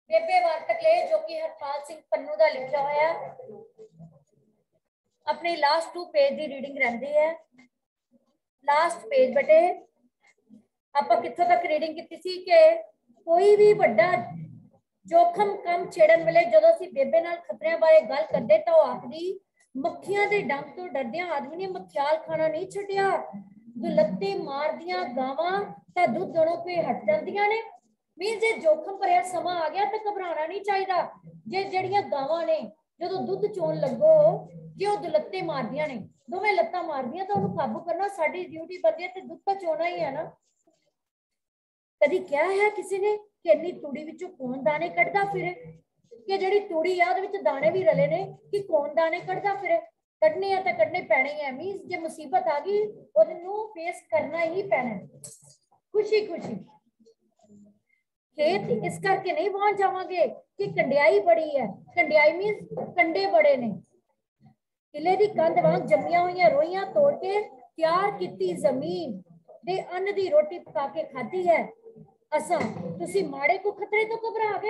बेबे वार्तक जो कि हरपाल सिंह पन्नू का लिखा होया अपने लास्ट 2 पेज की रीडिंग रहती है। लास्ट पेज बटे आप कितों तक रीडिंग की सी कि कोई भी बड़ा जोखम कम छेड़न वेले जदों असीं बेबे नाल खतरियां बारे गल करदे तां ओह आखदी मक्खियां दे डंग तो डरदियां आदमी ने मखियाल खाना नहीं छड्डिया। दुलत्ते मारदियां गावां तां दुध दोनों पे हट जांदियां ने। मीन जे जोखम भरिया समा आ गया तो घबराना नहीं चाहिए। जे जड़ियां गावां ने जो दुध चोन लगो जे वह दुलत्ते मारदियां ने दोवें लत्तां मारदियां तो उन्हें काबू करना साडी ड्यूटी बनती है। दुध तो चोना ही है ना। कभी क्या है किसी ने कि इन्नी तूड़ी विचों कौन दाने कढ़दा फिरे कि जिहड़ी तूड़ी है उहदे विच दाने भी रले ने कि कौन दाने कढ़दा फिरे। कढ़ने है तो कढ़ने पैने है। मीनस जे मुसीबत आ गई उहनूं फेस करना ही पैना। खुशी खुशी खेत इस करके नहीं पहुंच जावांगे कि कंडियाई बड़ी है। कंडियाई मीनस कंडे बड़े ने। किले की कंध वांग जमिया हुई रोइयां तोड़ के तैयार की जमीन दे अन्न की रोटी पका के खाधी है। असा तुसी माड़े को खतरे तो घबरा गए।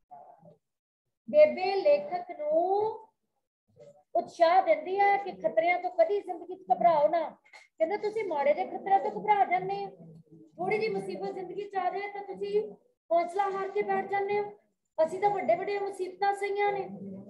बेबे लेखक नू उत्साह देंदी है कि खतरियां तो कभी जिंदगी घबराओ ना। कहंदे तुसी माड़े दे खतरे तो घबरा जाने हो। थोड़ी जी मुसीबत जिंदगी च आ जाए तो तुसी हौसला हार के बैठ जाने हो। असीं तो वड्डे वड्डे मुसीबतां सहियां ने।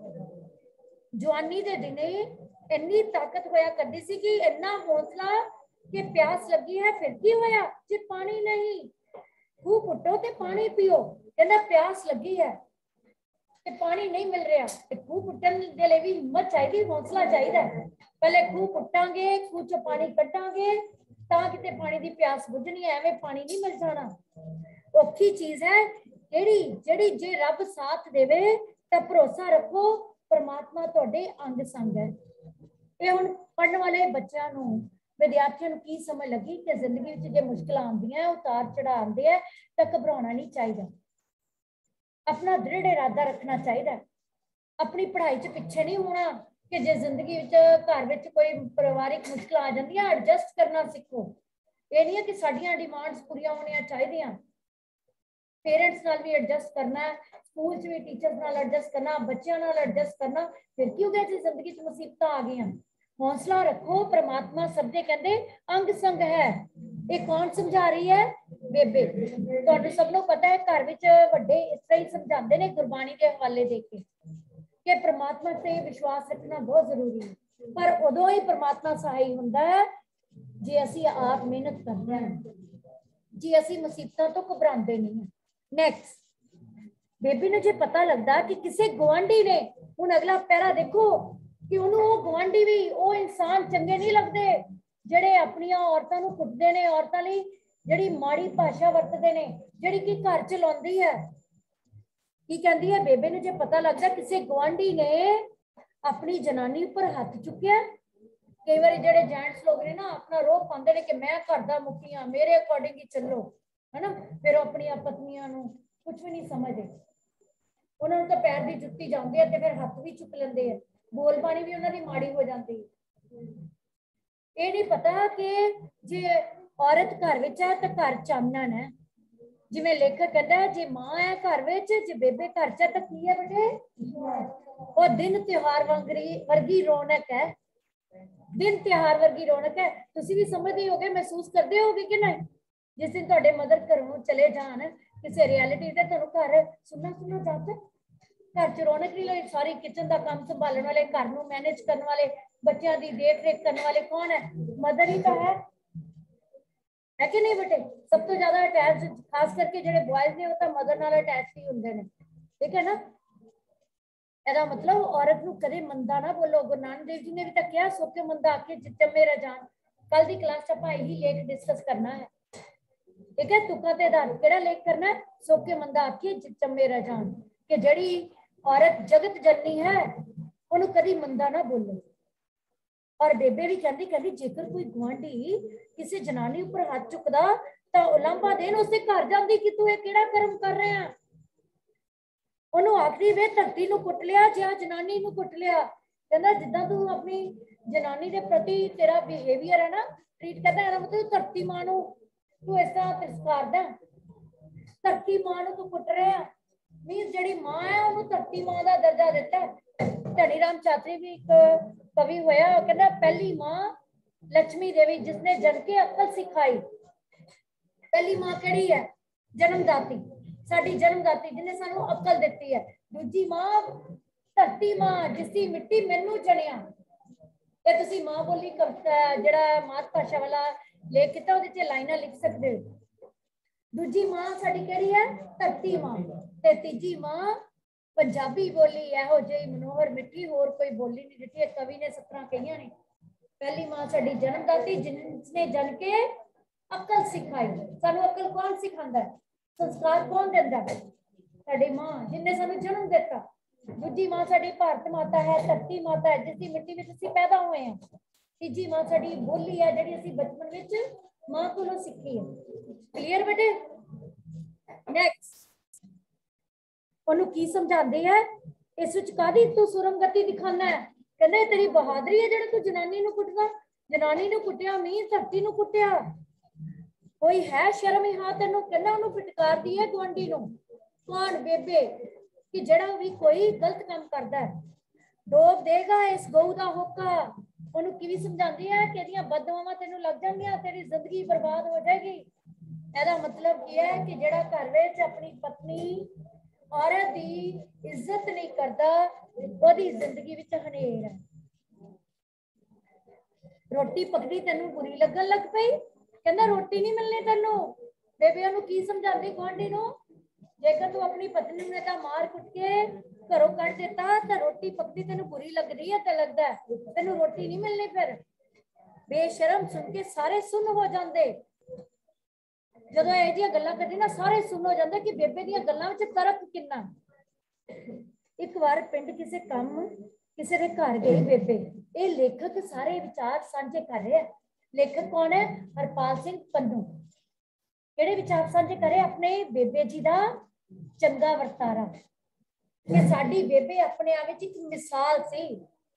जवानी दे दिने इन्नी ताकत होया करदी सी कि इन्ना हौसला कि प्यास लगी है फिर की होया जे पानी नहीं खूह पुट्टो ते पानी पियो। कहंदा प्यास लगी है ते पानी नहीं मिल रहा ते खूह पुट्टन दे लई भी हिम्मत चाहिए हौसला चाहिए। पहले खूह पुट्टांगे खूह चों पानी कड्डांगे तां किते पानी दी प्यास बुझनी है। एवें पानी नहीं मिल जाना। औखी चीज है जेड़ी जेड़ी जे रब साथ देवे तां भरोसा रखो परमात्मा तुहाडे अंग संग है। ये हुण पढ़ने वाले बच्चों नूं विद्यार्थियों नूं की समझ लगी कि जिंदगी विच जे मुश्किल आंदियां उतार चढ़ाव आंदे है तां घबराउणा नहीं चाहिए। अपना दृढ़ इरादा रखना चाहिए। अपनी पढ़ाई च पिछे नहीं होना कि जे जिंदगी विच घर विच कोई परिवारिक मुश्किल आ जांदी है एडजस्ट करना सीखो। ये नहीं है कि साडियां डिमांड्स पूरियां होनियां चाहिए। पेरेंट्स नाल भी एडजस्ट करना है स्कूल च भी टीचर्स नाल एडजस्ट करना बच्चों नाल एडजस्ट करना। फिर की हो गया जी जिंदगी च मुसीबतां आ गई। हौसला रखो परमात्मा सब दे कहंदे अंग संग है। ये कौन समझा रही है बेबे। तुहानू सब नूं पता है घर विच वड्डे इस तरह ही समझाते हैं गुरबाणी के हवाले देके कि परमात्मा से विश्वास रखना बहुत जरूरी है। पर उदों ही परमात्मा सहाय हुंदा है जे असीं आप मेहनत करते हैं जी असीं मुसीबतां तो घबराते नहीं है। नेक्स्ट बेबी ने जो पता लगता कि किसी गुआंढी ने हुण अगला पैरा देखो कि उन्होंने गुआंढी भी वो इंसान चंगे नहीं लगते जेडे अपनी औरतों को कुटते ने औरतों लई जिहड़ी माड़ी भाषा वरतते ने जिहड़ी कि घर चलाउंदी है। की कहती है बेबे ने जो पता लगता किसी गुआंढी ने अपनी जनानी उपर हाथ चुकिया। कई बार जेडे जेंट्स लोग ने ना अपना रोह पाते हैं कि मैं घर दा मुखी हाँ मेरे अकॉर्डिंग ही चलो है ना। फिर अपनी पत्नियों को कुछ भी नहीं समझते। उन्होंने तो पैर की जुत्ती जाती है तो फिर हाथ भी चुक लेंगे है। बोल पानी भी उन्होंने माड़ी हो जाती है। ये नहीं पता कि जे औरत घर विच है तो घर चानन है। जिवें लेखक कहता है जे मां है घर विच जे बेबे घर च तो की है बेटे वो दिन त्योहार वर्गी रौनक है। दिन त्योहार वर्गी रौनक है। तुसी भी समझदे होगे महसूस करते होगे कि नहीं। जिस दिन तुहाडे मदर घरों चले जान किसी रियलिटी ते तुहानूं घर सुनना सुनना जाता घर च रौनक नहीं लगी। सारी किचन का काम संभालने वाले घर नूं मैनेज करने वाले बच्चों की देख रेख करने वाले कौन है मदर ही तो है कि नहीं बेटे। सब तो ज्यादा अटैच खास करके जो बॉयज ने वो तो मदर नाल अटैच ही होंगे ने। ठीक है ना। एदा मतलब औरत नूं कदे मंदा ना बोलो। गुरु नानक देव जी ने भी तो कहा सो के मंदा आके जित मेरा जान। कल की क्लास च यही लेख डिस्कस करना है। ठीक है तुका ते आधारित केड़ा लेख करना है सो के मंदा आके जित मेरा जान कि जड़ी औरत जगत जननी है उन्होंने कभी मंदा ना बोलो। और बेबे भी कहती कहती जेकर कोई गुआंढी किसी जनानी उपर हाथ चुकदा तो उलांभा देन उसके घर जाती कि तू केड़ा कर्म कर रहे हैं। उन्होंने आखिरी वे धरती नूं कुट लिया जे जनानी नूं कुट लिया। कहना जिदा तू अपनी जनानी के प्रति तेरा बिहेवियर है ना ट्रीट करता है मतलब धरती मां नूं तू इस तरह तिरस्कारदा धरती मां नूं तू कुट रहे हैं। मीन जिहड़ी मां है उन्होंने धरती मां का दर्जा दिता। धनी राम चातरी भी एक कवि होया, कहता पहली मां लक्ष्मी देवी जिसने जन के अकल सिखाई। पहली मां केड़ी है? जन्मदाती, साडी जन्मदाती जिन्हें सानू अकल दिती है। दूजी मां धरती मां जिसकी मिट्टी मैनू चढ़िया। ये तुसी मां बोली कविता जिहड़ा मात भाषा वाला लेख किता उहदे च लाइनां लिख सकदे हो। दूजी मां साडी केड़ी है? धरती मां। ते तीजी मां पंजाबी बोली इहो जी मनोहर मिठी होर कोई बोली नहीं दिती। कवि ने 17 कहियां ने। पहली मां साडी जन्मदाती जिसने जन के अकल सिखाई। सानू अकल कौन सिखांदा है? संस्कार कौन देंदा है? साडी मां जिन्ने सानू जन्म दिता। दूजी मां साडी भारत माता है, धरती माता है जिसकी मिट्टी विच असीं पैदा हुए हैं। तीजी मां साडी बोली है जिहड़ी असीं बचपन विच मां कोलों सिੱਖੀ है। क्लियर बेटे? नेक्स्ट ਉਹਨੂੰ ਕੀ ਸਮਝਾਉਂਦੇ ਆ? ਇਸ ਵਿੱਚ ਕਾਦੀ ਤੂੰ ਸੁਰਮਗਤੀ ਦਿਖਾਣਾ ਹੈ? ਕਹਿੰਦੇ ਤੇਰੀ ਬਹਾਦਰੀ ਹੈ ਜਿਹੜਾ ਤੂੰ ਜਨਾਨੀ ਨੂੰ ਕੁੱਟਦਾ। ਜਨਾਨੀ ਨੂੰ ਕੁੱਟਿਆ ਮੀਂਹ ਧਰਤੀ ਨੂੰ ਕੁੱਟਿਆ। ਕੋਈ ਹੈ ਸ਼ਰਮ ਹੀ ਹਾਂ ਤੈਨੂੰ? ਕਹਿੰਦਾ ਉਹਨੂੰ ਫਟਕਾਰਦੀ ਹੈ ਗੁਆਂਢੀ ਨੂੰ। ਕੌਣ? ਬੇਬੇ। ਕਿ ਜਿਹੜਾ ਵੀ ਕੋਈ ਗਲਤ ਕੰਮ ਕਰਦਾ ਹੈ ਡੋਬ ਦੇਗਾ ਇਸ ਗਊ ਦਾ ਹੋਕਾ। ਉਹਨੂੰ ਕਿਵੇਂ ਸਮਝਾਉਂਦੀ ਹੈ ਕਿ ਇਹਦੀਆਂ ਬਦਦੁਆਵਾਂ ਤੈਨੂੰ ਲੱਗ ਜਾਣਗੀਆਂ, ਤੇਰੀ ਜ਼ਿੰਦਗੀ ਬਰਬਾਦ ਹੋ ਜਾਏਗੀ। ਇਹਦਾ ਮਤਲਬ ਇਹ ਹੈ ਕਿ ਜਿਹੜਾ ਘਰ ਵਿੱਚ ਆਪਣੀ ਪਤਨੀ औरत की इज्जत नहीं करता ओदी जिंदगी विच हनेर है। रोटी पकड़ी तेनू बुरी लगन लग पई, कहंदा रोटी नहीं मिलनी तेनू। बेबे ओनू की समझांदी गुआंढी नू? जेकर तू अपनी पत्नी ने तां मार कुट के घरों कढ दिता तां रोटी पकड़ी तेनू बुरी लगदी है ते लगदा है तेनू रोटी नहीं मिलनी। फिर बेशरम सुन के सारे सुन हो जांदे। ਜਦੋਂ ਇਹ ਜਿਹੀਆਂ ਗੱਲਾਂ ਕਰਦੇ ਨਾ ਸਾਰੇ ਸੁਣ ਹੋ ਜਾਂਦੇ ਕਿ ਬੇਬੇ ਦੀਆਂ ਗੱਲਾਂ ਵਿੱਚ ਤਰਕ ਕਿੰਨਾ। ਇੱਕ ਵਾਰ ਪਿੰਡ ਕਿਸੇ ਕੰਮ ਕਿਸੇ ਦੇ ਘਰ ਗਈ ਬੇਬੇ। ਇਹ ਲੇਖਕ ਸਾਰੇ ਵਿਚਾਰ ਸਾਂਝੇ ਕਰ ਰਿਹਾ। ਲੇਖਕ ਕੌਣ ਹੈ? ਹਰਪਾਲ ਸਿੰਘ ਪੰਨੂ। ਕਿਹੜੇ ਵਿਚਾਰ ਸਾਂਝੇ ਕਰੇ? ਆਪਣੇ ਬੇਬੇ ਜੀ ਦਾ ਚੰਗਾ ਵਰਤਾਰਾ ਕਿ ਸਾਡੀ ਬੇਬੇ ਆਪਣੇ ਆਪ ਵਿੱਚ ਇੱਕ ਮਿਸਾਲ ਸੀ।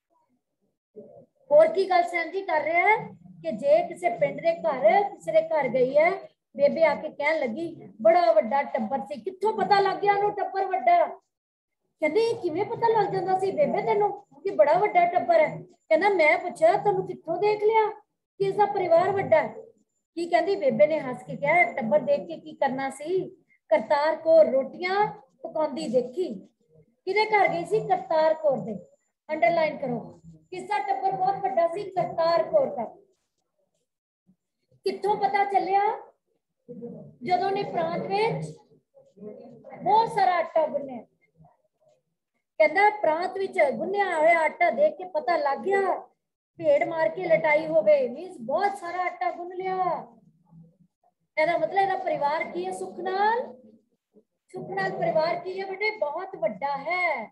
ਹੋਰ ਕੀ ਗੱਲ ਸਾਂਝੀ ਕਰ ਰਿਹਾ ਹੈ ਕਿ ਜੇ ਕਿਸੇ ਪਿੰਡ ਦੇ ਘਰ ਕਿਸੇ ਦੇ ਘਰ ਗਈ ਹੈ बेबे आके कह लगी बड़ा वड्डा टब्बर सी। कित्थों पता लग गया उन्होंने टब्बर वड्डा? कहंदी किवें पता लग जांदा सी बेबे तैनूं कि बड़ा वड्डा टब्बर है? कहंदा मैं पुछया तैनूं कित्थों देख लिया कि इसदा परिवार वड्डा है? की कहंदी बेबे ने हंस के कहा टब्बर देख के की करना सी, करतार कौर रोटियां पकाउंदी देखी। किहदे घर गई सी? करतार कौर दे। अंडरलाइन करो किसदा टब्बर बहुत वड्डा सी? करतार कौर दा। कित्थों पता चलिया? ਜਦੋਂ ਨੇ ਪ੍ਰਾਂਤ ਵਿੱਚ ਬਹੁਤ ਸਾਰਾ ਆਟਾ ਗੁੰਨਿਆ। ਕਹਿੰਦਾ ਪ੍ਰਾਂਤ ਵਿੱਚ ਗੁੰਨਿਆ ਹੋਇਆ ਆਟਾ ਦੇਖ ਕੇ ਪਤਾ ਲੱਗ ਗਿਆ ਭੇੜ ਮਾਰ ਕੇ ਲਟਾਈ ਹੋਵੇ। ਮੀਨਸ ਬਹੁਤ ਸਾਰਾ ਆਟਾ ਗੁੰਨ ਲਿਆ। ਇਹਦਾ ਮਤਲਬ ਇਹਦਾ ਪਰਿਵਾਰ ਕੀ ਹੈ? ਸੁੱਖ ਨਾਲ ਪਰਿਵਾਰ ਕੀ ਹੈ ਬੇਟੇ? ਬਹੁਤ ਵੱਡਾ ਹੈ।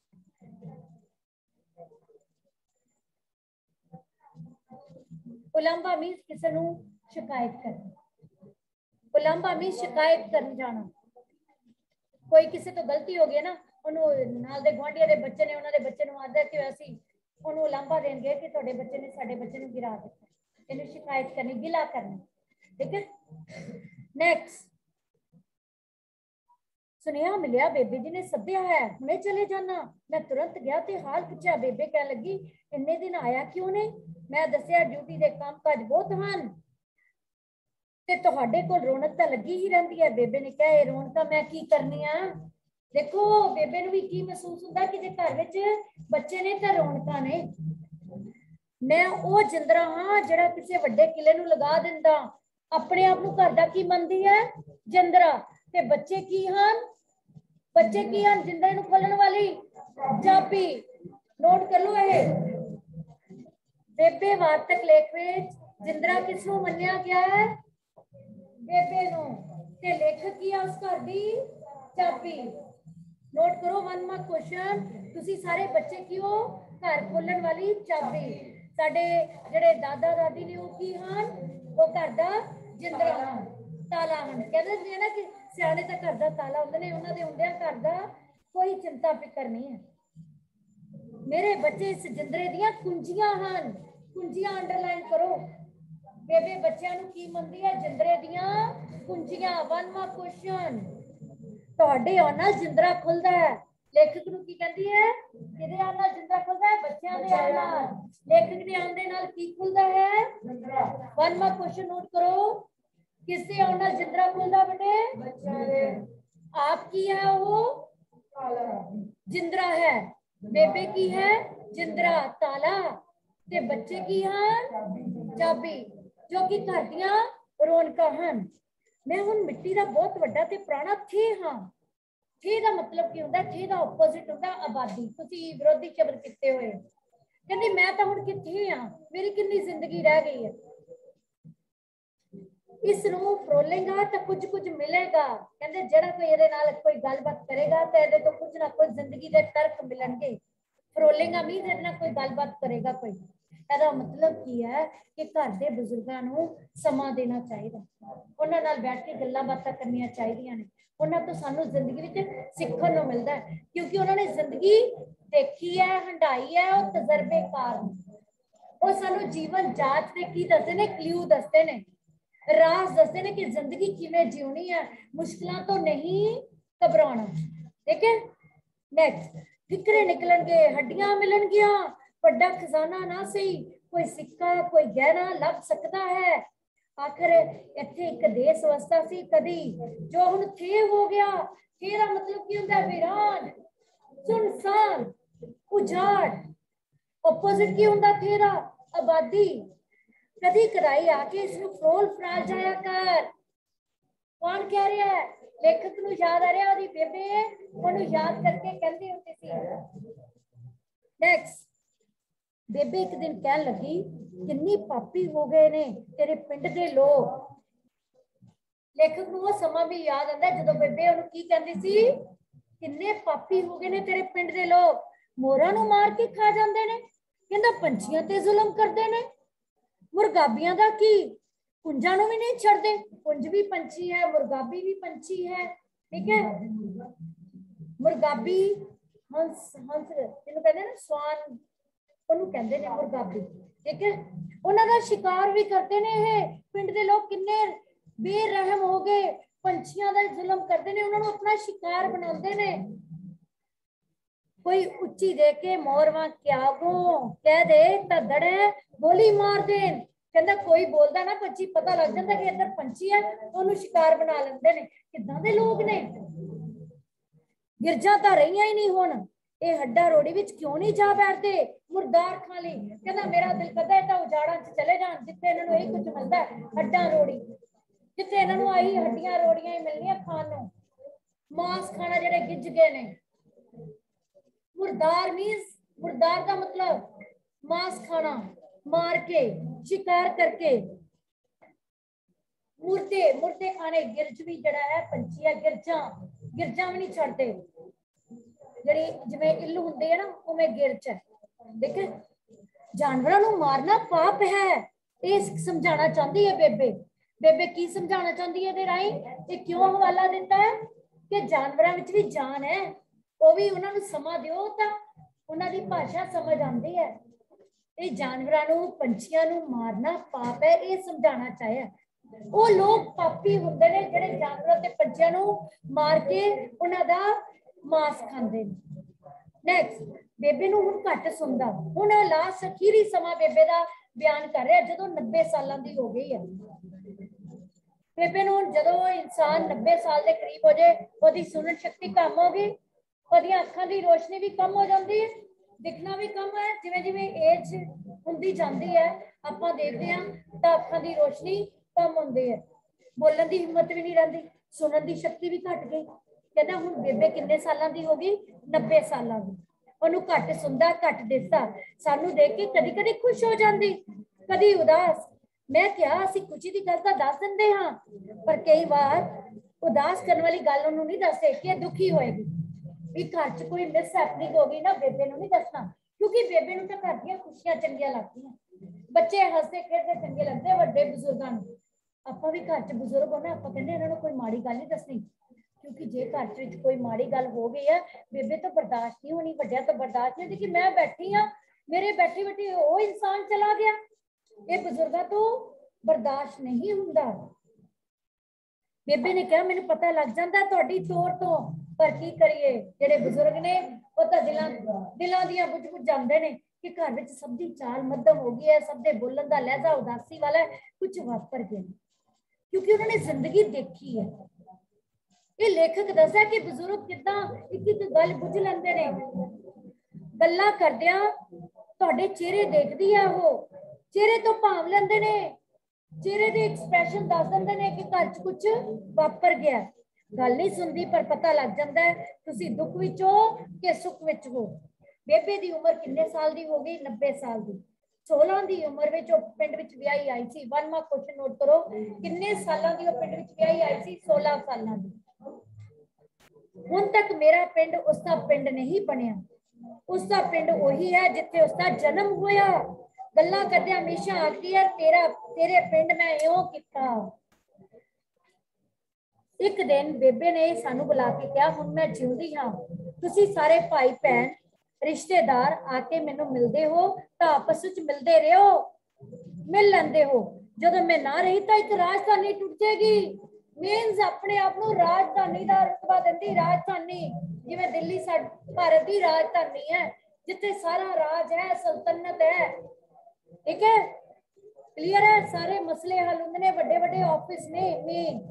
ਉਲਾਂਭਾ ਮੀਨਸ ਕਿਸੇ ਨੂੰ ਸ਼ਿਕਾਇਤ ਕਰਨਾ। ਉਲਾਂਭਾ ਮੀਨ ਸ਼ਿਕਾਇਤ ਕਰਨ ਜਾਣਾ। ਕੋਈ ਕਿਸੇ ਤੋਂ ਗਲਤੀ ਹੋ ਗਈ ਨਾ, ਉਹਨੂੰ ਨਾਲ ਦੇ ਗੁਆਂਢੀਆਂ ਦੇ ਬੱਚੇ ਨੇ ਉਹਨਾਂ ਦੇ ਬੱਚੇ ਨੂੰ ਆਦਤ ਹੋਇਆ ਸੀ ਉਹਨੂੰ ਉਲਾਂਭਾ ਦੇਣਗੇ ਕਿ ਤੁਹਾਡੇ ਬੱਚੇ ਨੇ ਸਾਡੇ ਬੱਚੇ ਨੂੰ ਗਿਰਾ ਦਿੱਤਾ। ਇਹਨੂੰ ਸ਼ਿਕਾਇਤ ਕਰਨੀ, ਗਿਲਾ ਕਰਨਾ। ਠੀਕ ਹੈ। ਨੈਕਸਟ ਸੁਨੇਹਾ ਮਿਲਿਆ ਬੇਬੇ ਜੀ ਨੇ ਸੱਦਿਆ ਹੈ, ਹੁਣੇ ਚਲੇ ਜਾਣਾ। ਮੈਂ ਤੁਰੰਤ ਗਿਆ ਤੇ ਹਾਲ ਪੁੱਛਿਆ। ਬੇਬੇ ਕਹਿ ਲੱਗੀ ਇੰਨੇ ਦਿਨ ਆਇਆ ਕਿਉਂ ਨਹੀਂ? ਮੈਂ ਦੱਸਿਆ ਡਿਊਟੀ ਦੇ ਕੰਮ ਕਾਜ ਬਹੁਤ ਹਨ ਤੇ ਤੁਹਾਡੇ ਕੋਲ ਰੌਣਕ ਤਾਂ ਲੱਗੀ ਹੀ ਰਹਿੰਦੀ ਹੈ। ਬੇਬੇ ਨੇ ਕਿਹਾ ਇਹ ਰੌਣਕਾਂ ਮੈਂ ਕੀ ਕਰਨੀਆਂ? ਦੇਖੋ ਬੇਬੇ ਨੂੰ ਵੀ ਕੀ ਮਹਿਸੂਸ ਹੁੰਦਾ ਕਿ ਜੇ ਘਰ ਵਿੱਚ ਬੱਚੇ ਨੇ ਤਾਂ ਰੌਣਕਾਂ ਨੇ। ਮੈਂ ਉਹ ਜਿੰਦਰਾ ਹਾਂ ਜਿਹੜਾ ਕਿਸੇ ਵੱਡੇ ਕਿਲੇ ਨੂੰ ਲਗਾ ਦਿੰਦਾ। ਆਪਣੇ ਆਪ ਨੂੰ ਘਰ ਦਾ ਕੀ ਮੰਨਦੀ ਹੈ? ਜਿੰਦਰਾ। ਤੇ ਬੱਚੇ ਕੀ ਹਨ? ਬੱਚੇ ਕੀ ਹਨ? ਜਿੰਦਰੇ ਨੂੰ ਖੋਲਣ ਵਾਲੀ ਚਾਬੀ। ਨੋਟ ਕਰ ਲਓ ਇਹ। ਬੇਬੇ ਵਾਰਤਕ ਲੇਖ ਵਿੱਚ ਜਿੰਦਰਾ ਕਿਸ ਨੂੰ ਮੰਨਿਆ ਗਿਆ ਹੈ? ਬੇਬੇ ਨੂੰ। ਤੇ ਲੇਖਕ ਕੀ ਹੈ ਉਸ ਘਰ ਦੀ? ਚਾਬੀ। ਨੋਟ ਕਰੋ 1 ਮਾਰਕ ਕੁਐਸਚਨ। ਤੁਸੀਂ ਸਾਰੇ ਬੱਚੇ ਕੀ ਹੋ? ਘਰ ਖੋਲਣ ਵਾਲੀ ਚਾਬੀ। ਸਾਡੇ ਜਿਹੜੇ ਦਾਦਾ ਦਾਦੀ ਨੇ ਉਹ ਕੀ ਹਨ? ਉਹ ਘਰ ਦਾ ਜਿੰਦਰਾ ਹਨ, ਤਾਲਾ ਹਨ। ਕਹਿੰਦੇ ਹੁੰਦੇ ਨਾ ਕਿ ਸਿਆਣੇ ਤਾਂ ਘਰ ਦਾ ਤਾਲਾ ਹੁੰਦੇ ਨੇ, ਉਹਨਾਂ ਦੇ ਹੁੰਦਿਆਂ ਘਰ ਦਾ ਕੋਈ ਚਿੰਤਾ ਫਿਕਰ ਨਹੀਂ ਹੈ। ਮੇਰੇ ਬੱਚੇ ਇਸ ਜਿੰਦਰੇ ਦੀਆਂ ਕੁੰਜੀਆਂ ਹਨ। ਕੁੰਜੀਆਂ ਅੰਡਰਲਾਈਨ ਕਰੋ। ਬੇਬੇ ਬੱਚਿਆਂ ਨੂੰ ਕੀ ਮੰਨਦੀ ਹੈ? ਜਿੰਦਰੇ ਦੀਆਂ ਕੁੰਜੀਆਂ। 1 ਮਾਰਕ ਕੁਐਸਚਨ। ਤੁਹਾਡੇ ਆਉਣ ਨਾਲ ਜਿੰਦਰਾ ਖੁੱਲਦਾ ਹੈ। ਲੇਖਕ ਨੂੰ ਕੀ ਕਹਿੰਦੀ ਹੈ? ਕਿਹਦੇ ਆਉਣ ਨਾਲ ਜਿੰਦਰਾ ਖੁੱਲਦਾ ਹੈ? ਬੱਚਿਆਂ ਦੇ ਆਉਣ ਨਾਲ। ਲੇਖਕ ਦੇ ਆਉਣ ਦੇ ਨਾਲ ਕੀ ਖੁੱਲਦਾ ਹੈ? वन मार्क क्वेश्चन नोट करो। किससे आउण नाल जिंदरा खुलदा बेटे? बच्चों दे। आप की है वो जिंदरा है, बेबे की है जिंदरा ताला, ते बच्चे की है चाबी, जो कि घर दियां रौनकां हन। मैं हुण मिट्टी दा बहुत वड्डा ते पुराना थे हां। थे दा मतलब की हुंदा? थे दा ऑपोजिट हुंदा आबादी। तुसीं विरोधी शब्द किते होए। कहंदी मैं तां हुण कित्थे हां, मेरी किन्नी जिंदगी रह गई है। इस नूं फरोलेगा तो कुछ कुछ मिलेगा। कहंदे जेड़ा कोई इहदे नाल कोई गलबात करेगा तो इहदे तो कुछ ना कुछ जिंदगी दे तर्क मिलणगे। फरोलेगा मीन इहदे नाल कोई गलबात करेगा कोई। ਇਹਦਾ मतलब की है कि घर के बुजुर्गों ਨੂੰ ਸਮਾਂ ਦੇਣਾ ਚਾਹੀਦਾ, ਉਹਨਾਂ ਨਾਲ ਬੈਠ ਕੇ ਗੱਲਾਂ ਬਾਤਾਂ ਕਰਨੀਆਂ ਚਾਹੀਦੀਆਂ ਨੇ। ਉਹਨਾਂ ਤੋਂ ਸਾਨੂੰ ਜ਼ਿੰਦਗੀ ਵਿੱਚ ਸਿੱਖਣ ਨੂੰ ਮਿਲਦਾ ਹੈ, ਕਿਉਂਕਿ ਉਹਨਾਂ ਨੇ ਜ਼ਿੰਦਗੀ ਦੇਖੀ ਹੈ, ਹੰਡਾਈ ਹੈ, ਉਹ ਤਜਰਬੇਕਾਰ ਨੇ। ਉਹ ਸਾਨੂੰ ਜੀਵਨ ਜਾਂਚ ਦੇ ਕੀ ਦੱਸਦੇ ਨੇ? ਕਲੂ ਦੱਸਦੇ ਨੇ, ਰਾਜ਼ ਦੱਸਦੇ ਨੇ ਕਿ ਜ਼ਿੰਦਗੀ ਕਿਵੇਂ ਜਿਉਣੀ ਹੈ, ਮੁਸ਼ਕਲਾਂ ਤੋਂ ਨਹੀਂ ਘਬਰਾਉਣਾ। ठीक है, नेक्स्ट। फिक्रे निकलणगे, हड्डियां मिलणगियां, ਵੱਡਾ ਖਜ਼ਾਨਾ ਨਾ ਸਹੀ, ਕੋਈ ਸਿੱਕਾ ਕੋਈ ਗਹਿਣਾ ਲੱਭ ਸਕਦਾ ਹੈ। ਆਖਰ ਇੱਥੇ ਇੱਕ ਦੇਸ਼ ਵਸਦਾ ਸੀ ਕਦੀ, ਜੋ ਹੁਣ ਥੇ ਹੋ ਗਿਆ। ਥੇ ਦਾ ਮਤਲਬ ਕੀ ਹੁੰਦਾ? ਵਿਰਾਨ, ਸੁਨਸਾਨ, ਉਜਾੜ। ਆਪੋਜ਼ਿਟ ਕੀ ਹੁੰਦਾ ਥੇ ਦਾ? ਆਬਾਦੀ। ਕਦੀ ਕਦਾਈ ਆ ਕੇ ਇਸ ਨੂੰ ਫਰੋਲ ਫਰਾਲ ਜਾਇਆ ਕਰ। ਕੌਣ ਕਹਿ ਰਿਹਾ ਹੈ? ਲੇਖਕ ਨੂੰ ਯਾਦ ਆ ਰਿਹਾ, ਉਹਦੀ ਬੇਬੇ ਉਹਨੂੰ ਯਾਦ ਕਰਕੇ ਕਹਿੰਦੀ ਹੁੰਦੀ ਸੀ। ਨੈਕਸਟ। बेबे एक दिन कह लगी, किन्नी पापी हो गए ने तेरे पिंड दे लोग। लेखक नूं वो समा भी याद आंदा जदों बेबे उहनूं की कहंदी सी, किन्ने पापी हो गए ने तेरे पिंड दे लोग, मोरां नूं मार के खा जांदे ने, कहंदा पंछियां ते जुल्म करदे ने। मुर्गाबियां दा की? कुंजां नूं भी नहीं छड्डदे। कुंज भी पंछी है, मुर्गाबी भी पंछी है। ठीक है, मुर्गाबी हंस, हंस जिन्हों कहते हैं ना स्वान, ਉਹਨੂੰ ਕਹਿੰਦੇ ਨੇ ਮੁਰਗਾਬੀ। ਠੀਕ ਹੈ, ਉਹਨਾਂ ਦਾ ਸ਼ਿਕਾਰ ਵੀ ਕਰਦੇ ਨੇ ਇਹ ਪਿੰਡ ਦੇ ਲੋਕ। ਕਿੰਨੇ ਬੇਰਹਿਮ ਹੋ ਗਏ, ਪੰਛੀਆਂ ਦਾ ਜ਼ੁਲਮ ਕਰਦੇ ਨੇ, ਉਹਨਾਂ ਨੂੰ ਆਪਣਾ ਸ਼ਿਕਾਰ ਬਣਾਉਂਦੇ ਨੇ। ਕੋਈ ਉੱਚੀ ਦੇ ਕੇ ਮੋਰਵਾ ਕਿਆਗੋ ਕਹਿ ਦੇ ਤਾਂ ਦੜੇ ਗੋਲੀ ਮਾਰ ਦੇਣ। ਕਹਿੰਦਾ ਕੋਈ ਬੋਲਦਾ ਨਾ ਪੰਛੀ ਪਤਾ ਲੱਗ ਜਾਂਦਾ ਕਿ ਇੱਧਰ ਪੰਛੀ ਹੈ, ਉਹਨੂੰ ਸ਼ਿਕਾਰ ਬਣਾ ਲੈਂਦੇ ਨੇ। ਕਿੱਦਾਂ ਦੇ ਲੋਕ ਨੇ। ਗਿਰਜਾਂ ਤਾਂ ਰਹੀਆਂ ਹੀ ਨਹੀਂ ਹੁਣ, ਇਹ ਹੱਡਾ ਰੋੜੀ ਵਿੱਚ ਕਿਉਂ ਨਹੀਂ ਜਾ ਬੈਠਦੇ ਮੁਰਦਾਰ ਖਾਂ ਲਈ। ਕਹਿੰਦਾ ਮੇਰਾ ਦਿਲ ਕਰਦਾ ਹੈ ਤਾਂ ਉਜਾੜਾਂ 'ਚ ਚਲੇ ਜਾਣ, ਜਿੱਥੇ ਇਹਨਾਂ ਨੂੰ ਇਹੀ ਕੁਝ ਮਿਲਦਾ, ਹੱਡਾਂ ਰੋੜੀ, ਜਿੱਥੇ ਇਹਨਾਂ ਨੂੰ ਆਹੀ ਹੱਡੀਆਂ ਰੋੜੀਆਂ ਹੀ ਮਿਲਣੀਆਂ ਖਾਣ ਨੂੰ, ਮਾंस ਖਾਣਾ ਜਿਹੜੇ ਗਿੱਜ ਗਏ ਨੇ। मुर्दार मीन्स, मुर्दार का मतलब मांस खाना, मार के, शिकार करके। मुर्दे, मुर्दे खाने। गिरज भी जड़ा है पंछी है, गिरजा, गिरजा भी नहीं छड़ते। जड़ी जिवें इल्लू हुंदे है ना, उवें गिरज है। देख, जानवरां नूं मारना पाप है, ये समझाना चाहती है बेबे। बेबे की समझाना चाहती है? राही ये क्यों हवाला दिता है कि जानवरां विच भी जान है, ਉਹ ਵੀ ਉਹਨਾਂ ਨੂੰ ਸਮਾਂ ਦਿਓ ਤਾਂ ਉਹਨਾਂ ਦੀ ਭਾਸ਼ਾ ਸਮਝ ਆਉਂਦੀ ਹੈ। ਇਹ ਜਾਨਵਰਾਂ ਨੂੰ, ਪੰਛੀਆਂ ਨੂੰ ਮਾਰਨਾ ਪਾਪ ਹੈ, ਇਹ ਸਮਝਾਉਣਾ ਚਾਹਿਆ। ਉਹ ਲੋਕ ਪਾਪੀ ਹੁੰਦੇ ਨੇ ਜਿਹੜੇ ਜਾਨਵਰਾਂ ਤੇ ਪੰਛੀਆਂ ਨੂੰ ਮਾਰ ਕੇ ਉਹਨਾਂ ਦਾ ਮਾंस ਖਾਂਦੇ ਨੇ। ਨੈਕਸਟ, ਬੇਬੇ ਨੂੰ ਹੁਣ ਘੱਟ ਸੁਣਦਾ। ਹੁਣ ਲਾਸਟ ਅਖੀਰੀ ਸਮਾਂ ਬੇਬੇ ਦਾ ਬਿਆਨ ਕਰ ਰਿਹਾ ਜਦੋਂ 90 ਸਾਲਾਂ ਦੀ ਹੋ ਗਈ ਹੈ। ਬੇਬੇ ਨੂੰ ਜਦੋਂ ਇਨਸਾਨ 90 ਸਾਲ ਦੇ ਕਰੀਬ ਹੋ ਜਾਏ, ਉਹਦੀ ਸੁਣਨ ਸ਼ਕਤੀ ਕਮ ਹੋ ਗਈ, ਉਹਦੀਆਂ ਅੱਖਾਂ ਦੀ ਰੋਸ਼ਨੀ ਵੀ ਕਮ ਹੋ ਜਾਂਦੀ ਹੈ, ਦਿਖਣਾ ਵੀ ਕਮ ਹੈ। ਜਿਵੇਂ ਜਿਵੇਂ ਏਜ ਹੁੰਦੀ ਜਾਂਦੀ ਹੈ ਆਪਾਂ ਦੇਖਦੇ ਹਾਂ ਤਾਂ ਅੱਖਾਂ ਦੀ ਰੋਸ਼ਨੀ ਕਮ ਹੁੰਦੀ ਹੈ, ਬੋਲਣ ਦੀ ਹਿੰਮਤ ਵੀ ਨਹੀਂ ਰਹਿੰਦੀ, ਸੁਣਨ ਦੀ ਸ਼ਕਤੀ ਵੀ ਘਟ ਗਈ। ਕਹਿੰਦਾ ਹੁਣ ਬੇਬੇ ਕਿੰਨੇ ਸਾਲਾਂ ਦੀ ਹੋ ਗਈ? 90 ਸਾਲਾਂ ਦੀ। ਉਹਨੂੰ ਘੱਟ ਸੁਣਦਾ, ਘੱਟ ਦਿਸਦਾ। ਸਾਨੂੰ ਦੇਖ ਕੇ ਕਦੀ ਕਦੀ ਖੁਸ਼ ਹੋ ਜਾਂਦੀ, ਕਦੀ ਉਦਾਸ। ਮੈਂ ਕਿਹਾ ਅਸੀਂ ਖੁਸ਼ੀ ਦੀ ਗੱਲ ਤਾਂ ਦੱਸ ਦਿੰਦੇ ਹਾਂ, ਪਰ ਕਈ ਵਾਰ ਉਦਾਸ ਕਰਨ ਵਾਲੀ ਗੱਲ ਉਹਨੂੰ ਨਹੀਂ ਦੱਸਦੇ ਕਿ ਦੁਖੀ ਹੋਏਗੀ। ਵੀ ਘਰ 'ਚ ਕੋਈ ਮਿਸ ਹੈਪਨਿੰਗ ਹੋ ਗਈ ਨਾ, ਬੇਬੇ ਨੂੰ ਨਹੀਂ ਦੱਸਣਾ, ਕਿਉਂਕਿ ਬੇਬੇ ਨੂੰ ਤਾਂ ਘਰ ਦੀਆਂ ਖੁਸ਼ੀਆਂ ਚੰਗੀਆਂ ਲੱਗਦੀਆਂ। ਬੱਚੇ ਹੱਸਦੇ ਖੇਡਦੇ ਚੰਗੇ ਲੱਗਦੇ, ਵੱਡੇ ਬਜ਼ੁਰਗਾਂ ਨੂੰ। ਆਪਾਂ ਵੀ ਘਰ 'ਚ ਬਜ਼ੁਰਗ ਹੋ ਨਾ, ਆਪਾਂ ਕਹਿੰਦੇ ਇਹਨਾਂ ਨੂੰ ਕੋਈ ਮਾੜੀ ਗੱਲ ਨਹੀਂ ਦੱਸਣੀ, ਕਿਉਂਕਿ ਜੇ ਘਰ 'ਚ ਕੋਈ ਮਾੜੀ ਗੱਲ ਹੋ ਗਈ ਹੈ, ਬੇਬੇ ਤੋਂ ਬਰਦਾਸ਼ਤ ਨਹੀਂ ਹੋਣੀ, ਵੱਡਿਆਂ ਤੋਂ ਬਰਦਾਸ਼ਤ ਨਹੀਂ ਹੁੰਦੀ। ਕਿ ਮੈਂ ਬੈਠੀ ਹਾਂ, ਮੇਰੇ ਬੈਠੀ ਬੈਠੀ ਉਹ ਇਨਸਾਨ ਚਲਾ ਗਿਆ, ਇਹ ਬਜ਼ੁਰਗਾਂ ਤੋਂ ਬਰਦਾਸ਼ਤ ਨਹੀਂ ਹੁੰਦਾ। बेबे ने कहा मैनू पता लग जाता तुहाडी तौर तो, पर की करिए जेडे बुजुर्ग ने वो तो दिलों दियां बुझ बुझ जांदे ने कि घर विच सब दी चाल मध्यम हो गई है, सब दे बोलन दा लहजा उदासी वाला है, कुछ वापर गया क्योंकि उन्होंने जिंदगी देखी है। ये लेखक दसदा कि बुजुर्ग कितना एक एक गल बुझ लेंदे ने, गल्लां करदियां तुहाडे चेहरे देखदी है, वो चेहरे तो भाव लेंदे ने, चेहरे दे एक्सप्रैशन दस दिंदे ने कि घर च कुछ वापर गया। गल नहीं सुनदी पर पता लग जाता है तुसी दुख विच हो कि सुख विच हो। बेबे दी उम्र किन्ने साल दी हो गई? 90 साल दी। 16 दी उम्र विच पिंड विच विआही आई सी। 1 मार्क क्वेश्चन नोट करो, किन्ने सालां दी पिंड विच विआही आई सी? 16 सालां दी। हुण तक मेरा पिंड उसका पिंड नहीं बनिया, उसका पिंड वही है जिथे उसका जन्म होया। गल्लां करदे हमेशा आखदी है तेरे पिंड मैं इउं कीता। एक दिन बेबे ने सानू बुला के कहा हुण मैं जिउंदी हां, तुसी सारे भाई भैन रिश्तेदार आके मैनू मिलदे हो तां आपस विच मिलदे रहो, मिल लैंदे हो। जदों मैं ना रही तां एक राजधानी टुट जाएगी। मीनस अपने आप को राजधानी का रुतबा दिंदी, राजधानी जिवें दिल्ली भारत की राजधानी है जिथे सारा राज है, सल्तनत है। ठीक है, क्लियर है? सारे मसले हल होंदे ने, बड़े बड़े ऑफिस ने। मेन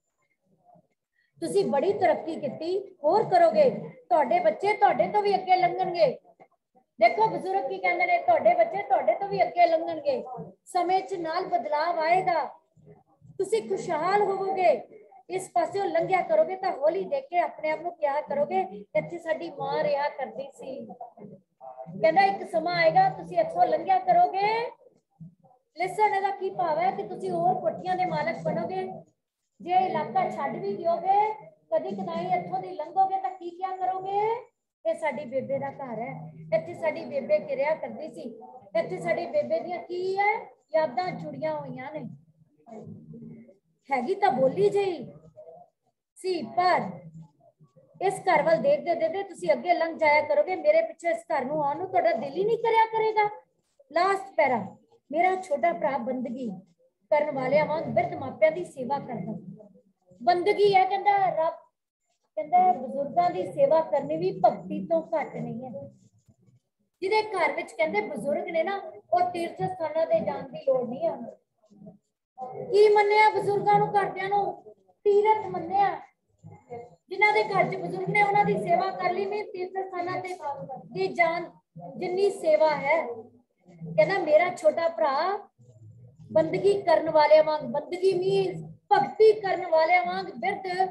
तुसी बड़ी तरक्की की होर करोगे, तुहाडे बच्चे तुहाडे तो भी अगे लंघणगे। देखो बुजुर्ग की कहंदे ने, तुहाडे बच्चे तुहाडे तो भी अगे लंघणगे। समय च नाल बदलाव आएगा, तुसी खुशहाल होवोगे। इस पासे लंघिया करोगे तो होली देख के अपने आप को क्या करोगे, इत्थे साडी मां रहा करदी सी। कहना एक समा आएगा तुसी इत्थों लंघिया करोगे। लिसन इहदा की भाव है कि तुसी होर कोठियां दे मालक बनोगे। जे इलाका छड्ड भी दियोगे, कदी कदाई इत्थों दी लंघोगे तो की क्या करोगे? ये साडी बेबे दा घर है, इत्थे साडी बेबे किरिया करदी सी, इत्थे साडी बेबे दियां की है यादां जुड़ियां होईयां ने। हैगी तां बोली जही सी, पर इस घर वाल देखते देखते तुसी अगे लंघ जाया करोगे। मेरे पिछे इस घर नूं आउण नूं तुहाडा दिल ही नहीं करया करेगा। लास्ट पैरा, मेरा छोटा भरा बंदगी करन वाले वांग बिरध मापियां दी सेवा करदा। बंदगी है कहंदा रब, कहंदा बुजुर्गां दी सेवा करनी भी भगती तो घट नहीं है। जिहदे घर विच कहंदे बुजुर्ग ने ना, वो तीर्थ स्थानां ते जाण दी लोड़ नहीं है। की मन्निया बुजुर्गां नूं, घरदियां नूं तीरथ मन्निया। जिन्हां दे घर च बुजुर्ग ने उन्हां दी सेवा कर ली। मैं तीर्थ स्थानां ते दी जान जिन्नी सेवा है। कहना मेरा छोटा भरा बंदगी करन वाले वांग, बंदगी मीन्स भगती करन वाले वांग बिरध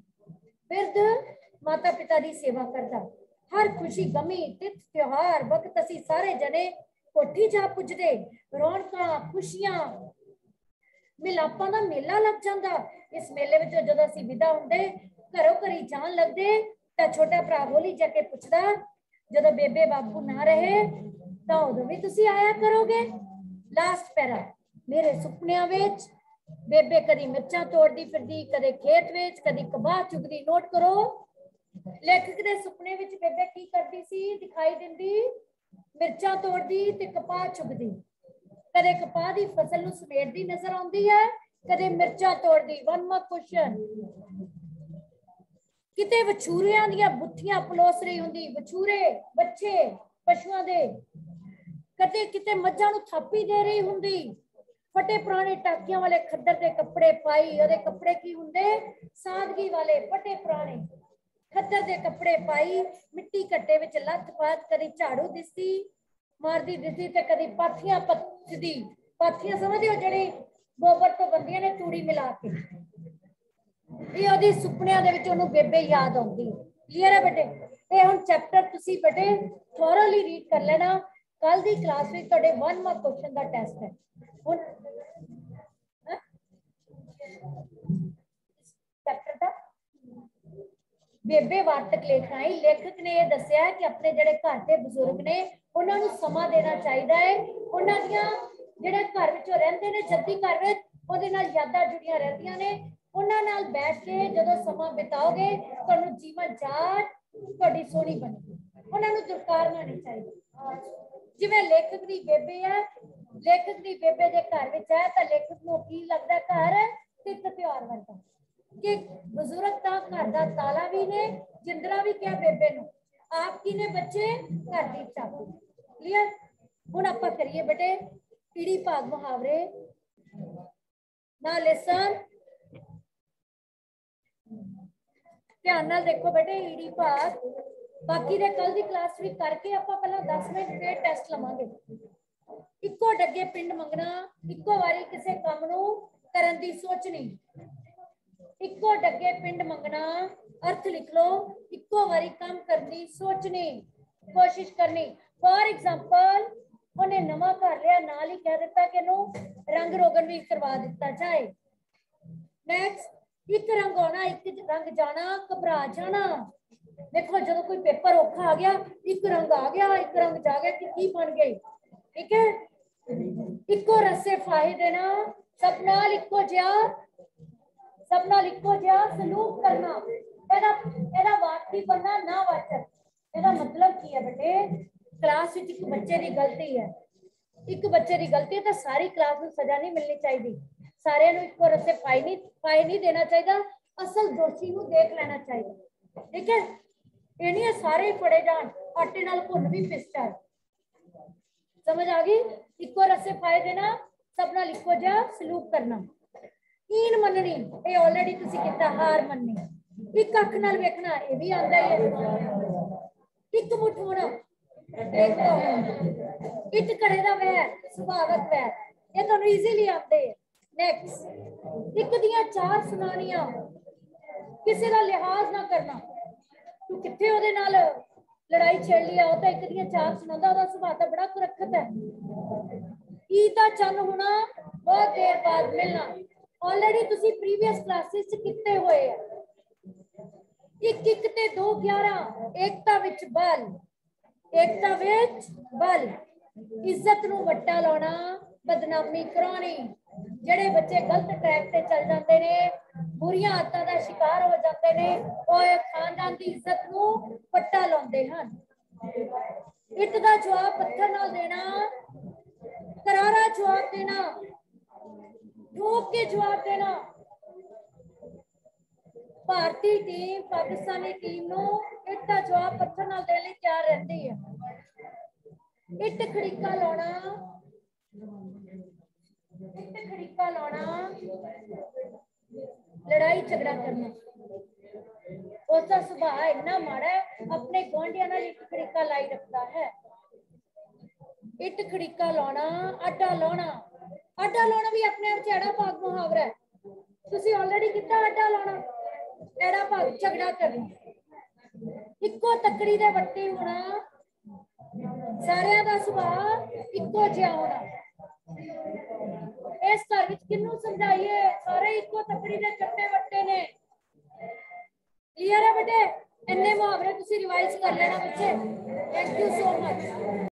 माता पिता दी सेवा करदा। हर खुशी गमी तिथ त्योहार वक्त असी सारे जने कोठी जा पुजदे। रौनकां खुशियां मिलापां दा मेला लग जांदा। इस मेले विच जदों असी विदा हुंदे, घरों घरी जान लगदे, तां छोटा भरा होली जाके पुछदा जदों बेबे बापू ना रहे तां उदों भी तुसी आया करोगे। लास्ट पैरा, मेरे सुपनियां विच बेबे कदी मिर्चां तोड़दी फिरदी, कदे खेत विच, कदी कबाह चुगदी। नोट करो, लेखक दे सुपने विच बेबे की करदी सी? दिखाई दिंदी मिर्चां तोड़दी ते कपाह चुगदी। कदे कपाह दी फसल नूं समेटदी नजर आउंदी है, कदे मिर्चां तोड़दी। 1 मार्क क्वेश्चन। किते वछूरियां दियां बुੱਠੀਆਂ पलोस रही हुंदी, वछूरे बच्चे पशुआं दे। कदे किते मੱਝਾਂ नूं थापी दे रही हुंदी। फटे पुराने टाकियां वाले खद्दर दे कपड़े पाई, ओदे कपड़े की हुंदे? सादगी वाले फटे पुराने खद्दर दे कपड़े पाई, मिट्टी घट्टे विच लथ पात, कदी झाड़ू दिसदी मारदी दिसदी ते कदी पाथियां पत्थदी। पाथियां समझदे हो जेहड़ी गोबर तो बनदियां ने तूड़ी मिला के। ये ओदी सुपनियां दे विच ओनू बेबे याद आउंदी। क्लियर है बेटे? ये हुण चैप्टर तुसी बेटे थोरली रीड कर लेना। कल दी क्लास विच तुहाडे 1 मार्क क्वेश्चन दा टेस्ट है। हुण चैप्टर दा बेबे वार्तक लेख आई। लेखक ने यह दसिया कि अपने जेडे घर के बुजुर्ग ने उन्हां नूं समा देना चाहिदा है। उन्हां दियां जेडे घर विच रहंदे ने जद्दी घर विच ओहदे नाल यादां जुड़ियां रहंदियां ने। उन्हां नाल बैठ के जदों समा बिताओगे तुहानूं जीवन जाच तुहाडी सोहनी बनेगी। उन्हां नूं दुरकारना नहीं चाहिदा। जिवें लेखक दी बेबे है, लेखक दी बेबे दे घर विच है तां लेखक नूं की लगदा घर तीर्थ त्योहार वर्गा। कि बुजुर्ग दा घर दा ताला भी ने, जिंदरा भी क्या बेबे नु, आप की ने बच्चे घर दी चाबी। क्लियर? हुण आपां करिए बेटे ईड़ी भाग मुहावरे। ना लिसन, ध्यान नाल देखो बेटे ईड़ी भाग। बाकी दे कल दी क्लास भी करके आपां पहला 10 मिनट फिर टेस्ट लवांगे। इक्को डगे पिंड मंगना, इक्को वारी किसे काम नू करन दी सोचनी। इक्को डगे पिंड मंगना, अर्थ लिख लो, इक्को वारी काम करनी सोचनी, कोशिश करनी। फॉर एग्जांपल उन्हें नवा घर लिया, नाल ही कह दिता कि नु रंग रोगन भी करवा दिता जाए। नेक्स्ट, एक रंग आना एक रंग जाना, घबरा जाना। देखो जो कोई पेपर औखा आ गया, एक रंग आ गया एक रंग जा गया कि की बन गई। ठीक है, इक्को रस्से फाहे देना, सब नाल इक्को जिहा, सब नाल इक्को जिहा सलूक करना। एदा एदा वाक्य बनना ना वाचक। एदा मतलब की है बेटे, क्लास विच एक बच्चे की गलती है, एक बच्चे की गलती है तो सारी क्लास को सजा नहीं मिलनी चाहिए, सारे इको रस्से पाए नहीं देना चाहिए, असल दोषी को देख लेना चाहिए। ठीक है, ये नहीं है सारे ही फड़े जान, आटे नाल भुन भी पिस जाए। समझ आ गई? इको रस्से पाए देना, सब नाल इको जिहा सलूक करना। हीन मननी, ये ऑलरेडी तुसी किता, हार मननी। एक अख नाल वेखना, ये भी आंदा ही है। एक मुठ होना, इट करे दा वैर, सुभावक वैर, ये तो इजीली आते हैं। नेक्स्ट, एक दियां चार सुनानियां, किसी का लिहाज ना करना। तू किथे ओदे नाल लड़ाई छेड़ लिया, वो तो एक दियां चार सुनांदा, ओदा सुभाव तो बड़ा कुरखत है। ईदा चन होना, बहुत देर बाद मिलना, ऑलरेडी तुसी प्रीवियस क्लासेस च किते हुए है। एक एक ते 2 11, एकता विच बल, एकता विच बल, इज्जत नू वट्टा लाना, बदनामी करानी। जेड़े बच्चे गलत ट्रैक ते चल जाते ने, बुरियां आदतां दा शिकार हो जाते ने, ओए खानदान दी इज्जत नू वट्टा लाउंदे हन। इट दा जवाब पत्थर नाल देना, करारा जवाब देना, ठोक के जवाब देना। भारतीय टीम पाकिस्तानी टीम नू इट दा जवाब पत्थर नाल देने लई तैयार रहंदी है। इट खड़ीका लाना, इट खड़ीका लाना, लड़ाई झगड़ा करना। उसका सुभाव इतना माड़ा है, अपने गुआंढियों नाल इट खड़ीका लाई रखता है। इट खड़ीका लाना, आटा लाना, आटा लाना भी अपने आप एड़ा भाग मुहावरा है। तुसी ऑलरेडी कितना आटा लाना, एड़ा भाग झगड़ा करना। इक्को तकड़ी दे वट्टे होना, सारियां दा सुभाव इक्को जिहा होना। इस घर विच किन्नू समझाइए, सारे इक्को तकड़ी दे चट्टे वट्टे ने। क्लियर है बेटे? इन्ने मुहावरे तुसी रिवाइज कर लेना बच्चे। Thank you so much.